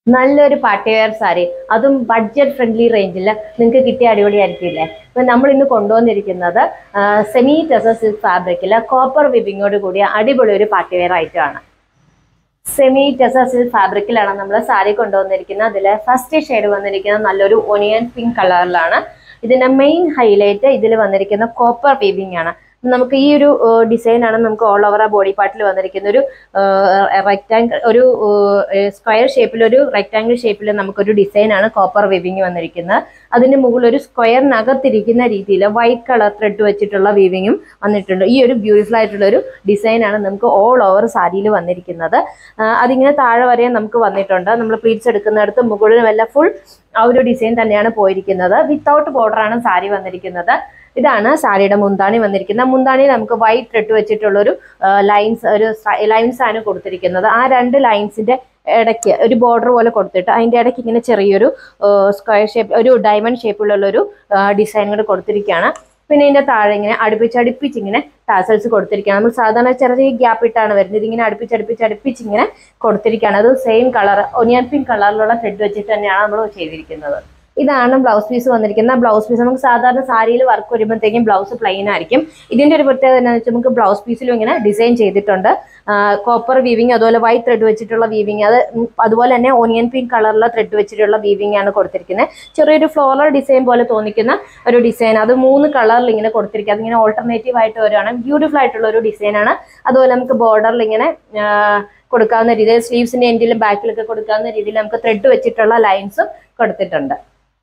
നല്ലൊരു party wear sari, അതും budget friendly റേഞ്ചിൽ നിങ്ങൾക്ക് കിട്ടിയ അടിപൊളിയായിരിക്കില്ലേ? ഇപ്പം നമ്മൾ ഇന്ന് കൊണ്ടുവന്നിരിക്കുന്നത് സെമി ടെസർ സിൽക്ക് ഫാബ്രിക്കിൽ കോപ്പർ വിബിങ്ങോട് കൂടിയ അടിപൊളി ഒരു പാർട്ടി വെയർ ഐറ്റമാണ്. സെമി ടെസർ സിൽക്ക് ഫാബ്രിക്കിലാണ് നമ്മൾ സാരി കൊണ്ടുവന്നിരിക്കുന്നത്. അതിൽ ഫസ്റ്റ് ഷെയ്ഡ് വന്നിരിക്കുന്നത് നല്ലൊരു ഒനിയൻ പിങ്ക് കളറിലാണ്. ഇതിന്റെ മെയിൻ ഹൈലൈറ്റ് ഇതിൽ വന്നിരിക്കുന്ന കോപ്പർ വീവിംഗ് ആണ്. നമുക്ക് ഈ ഒരു ഡിസൈൻ ആണ് നമുക്ക് ഓൾ ഓവർ ആ ബോഡി പാർട്ടിൽ വന്നിരിക്കുന്ന ഒരു റെക്ടാങ്കിൾ, ഒരു സ്ക്വയർ ഷേപ്പിൽ, ഒരു റെക്ടാങ്കിൾ ഷേപ്പിൽ നമുക്കൊരു ഡിസൈൻ ആണ് കോപ്പർ വീവിംഗ് വന്നിരിക്കുന്നത്. അതിന് മുകളിൽ ഒരു സ്ക്വയറിനകത്തിരിക്കുന്ന രീതിയിൽ വൈറ്റ് കളർ ത്രെഡ് വെച്ചിട്ടുള്ള വീവിങ്ങും വന്നിട്ടുണ്ട്. ഈ ഒരു ബ്യൂട്ടിഫുൾ ആയിട്ടുള്ള ഒരു ഡിസൈൻ ആണ് നമുക്ക് ഓൾ ഓവർ സാരിയിൽ വന്നിരിക്കുന്നത്. അതിങ്ങനെ താഴെ വരെ നമുക്ക് വന്നിട്ടുണ്ട്. നമ്മൾ പ്ലീറ്റ്സ് എടുക്കുന്നിടത്ത് മുകളിലും എല്ലാം ഫുൾ ആ ഒരു ഡിസൈൻ തന്നെയാണ് പോയിരിക്കുന്നത്. വിത്തൗട്ട് ബോർഡർ ആണ് സാരി വന്നിരിക്കുന്നത്. ഇതാണ് സാരിയുടെ മുന്താണി വന്നിരിക്കുന്നത്. മുന്താണി നമുക്ക് വൈറ്റ് ത്രെഡ് വെച്ചിട്ടുള്ളൊരു ലൈൻസ് ആണ് കൊടുത്തിരിക്കുന്നത്. ആ രണ്ട് ലൈൻസിന്റെ ഇടയ്ക്ക് ഒരു ബോർഡർ പോലെ കൊടുത്തിട്ട് അതിന്റെ ഇടയ്ക്ക് ഇങ്ങനെ ചെറിയൊരു സ്ക്വയർ ഷേപ്പ്, ഒരു ഡയമണ്ട് ഷേപ്പിലുള്ളൊരു ഡിസൈൻ കൂടെ കൊടുത്തിരിക്കുകയാണ്. പിന്നെ ഇതിന്റെ താഴെ ഇങ്ങനെ അടുപ്പിച്ച് ഇങ്ങനെ ടാസൽസ് കൊടുത്തിരിക്കുകയാണ്. നമ്മൾ സാധാരണ ചെറിയ ഗ്യാപ്പ് ഇട്ടാണ് വരുന്നത്. ഇതിങ്ങനെ അടുപ്പിച്ച് ഇങ്ങനെ കൊടുത്തിരിക്കുകയാണ്. അത് സെയിം കളർ, ഒനിയൻ പിങ്ക് കളറിലുള്ള ത്രെഡ് വെച്ചിട്ട് തന്നെയാണ് നമ്മൾ ചെയ്തിരിക്കുന്നത്. ഇതാണ് ബ്ലൗസ് പീസ് വന്നിരിക്കുന്നത്. ബ്ലൗസ് പീസ് നമുക്ക് സാധാരണ സാരിയിൽ വർക്ക് വരുമ്പോഴത്തേക്കും ബ്ലൗസ് പ്ലെയിൻ ആയിരിക്കും. ഇതിന്റെ ഒരു പ്രത്യേകത എന്താണെന്ന് വെച്ചാൽ നമുക്ക് ബ്ലൗസ് പീസിലും ഇങ്ങനെ ഡിസൈൻ ചെയ്തിട്ടുണ്ട്. കോപ്പർ വീവിങ്, അതുപോലെ വൈറ്റ് ത്രെഡ് വെച്ചിട്ടുള്ള വീവിങ്, അതുപോലെ തന്നെ ഓനിയൻ പിങ്ക് കളറിലുള്ള ത്രെഡ് വെച്ചിട്ടുള്ള വീവിംഗ് ആണ് കൊടുത്തിരിക്കുന്നത്. ചെറിയൊരു ഫ്ലോറൽ ഡിസൈൻ പോലെ തോന്നിക്കുന്ന ഒരു ഡിസൈൻ, അത് 3 കളറിൽ ഇങ്ങനെ കൊടുത്തിരിക്കുക. അതിങ്ങനെ ഓൾട്ടർനേറ്റീവ് ആയിട്ട് വരുവാണ്. ബ്യൂട്ടിഫുൾ ആയിട്ടുള്ള ഒരു ഡിസൈനാണ്. അതുപോലെ നമുക്ക് ബോർഡറിൽ ഇങ്ങനെ കൊടുക്കാവുന്ന രീതിയിൽ, സ്ലീവ്സിന്റെ എൻഡിലും ബാക്കിലൊക്കെ കൊടുക്കാവുന്ന രീതിയിൽ നമുക്ക് ത്രെഡ് വെച്ചിട്ടുള്ള ലൈൻസും കൊടുത്തിട്ടുണ്ട്.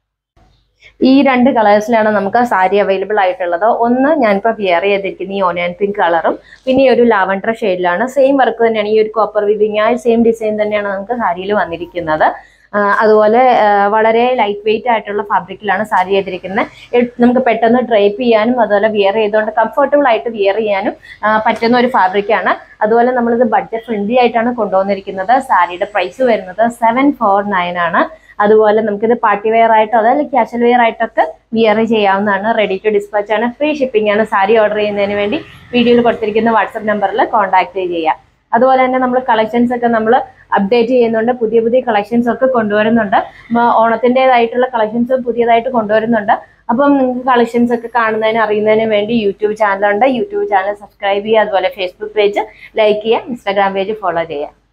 ഈ 2 കളേഴ്സിലാണ് നമുക്ക് സാരി അവൈലബിൾ ആയിട്ടുള്ളത്. ഒന്ന് ഞാനിപ്പോൾ വിയർ ചെയ്തിരിക്കുന്ന ഈ ഓനിയൻ പിങ്ക് കളറും, പിന്നെ ഈ ഒരു ലാവൻഡർ ഷെയ്ഡിലാണ്. സെയിം വർക്ക് തന്നെയാണ്. ഈ ഒരു കോപ്പർ വീവിംഗ്, ആ സെയിം ഡിസൈൻ തന്നെയാണ് നമുക്ക് സാരിയിൽ വന്നിരിക്കുന്നത്. അതുപോലെ വളരെ ലൈറ്റ് വെയിറ്റ് ആയിട്ടുള്ള ഫാബ്രിക്കിലാണ് സാരി ചെയ്തിരിക്കുന്നത്. നമുക്ക് പെട്ടെന്ന് ഡ്രൈപ്പ് ചെയ്യാനും അതുപോലെ വിയർ ചെയ്തുകൊണ്ട് കംഫർട്ടബിൾ ആയിട്ട് വിയർ ചെയ്യാനും പറ്റുന്ന ഒരു ഫാബ്രിക്കാണ്. അതുപോലെ നമ്മളിത് ബഡ്ജറ്റ് ഫ്രണ്ട്ലി ആയിട്ടാണ് കൊണ്ടുവന്നിരിക്കുന്നത്. സാരിയുടെ പ്രൈസ് വരുന്നത് 749 ആണ്. അതുപോലെ നമുക്കിത് പാർട്ടി വെയർ ആയിട്ടോ അതല്ല ക്യാഷ്വൽ വെയർ ആയിട്ടൊക്കെ വിയർ ചെയ്യാവുന്നതാണ്. റെഡി ടു ഡിസ്പാച്ച് ആണ്. ഫ്രീ ഷിപ്പിംഗ് ആണ്. സാരി ഓർഡർ ചെയ്യുന്നതിന് വേണ്ടി വീഡിയോയിൽ കൊടുത്തിരിക്കുന്ന വാട്സപ്പ് നമ്പറിൽ കോൺടാക്ട് ചെയ്യാം. അതുപോലെ തന്നെ നമ്മൾ കളക്ഷൻസ് ഒക്കെ നമ്മൾ അപ്ഡേറ്റ് ചെയ്യുന്നുണ്ട്. പുതിയ കളക്ഷൻസ് ഒക്കെ കൊണ്ടുവരുന്നുണ്ട്. ഓണത്തിൻ്റെതായിട്ടുള്ള കളക്ഷൻസ് പുതിയതായിട്ട് കൊണ്ടുവരുന്നുണ്ട്. അപ്പം നിങ്ങൾക്ക് കളക്ഷൻസ് ഒക്കെ കാണുന്നതിന് അറിയുന്നതിന് വേണ്ടി യൂട്യൂബ് ചാനലുണ്ട്. യൂട്യൂബ് ചാനൽ സബ്സ്ക്രൈബ് ചെയ്യുക. അതുപോലെ ഫേസ്ബുക്ക് പേജ് ലൈക്ക് ചെയ്യുക. ഇൻസ്റ്റാഗ്രാം പേജ് ഫോളോ ചെയ്യുക.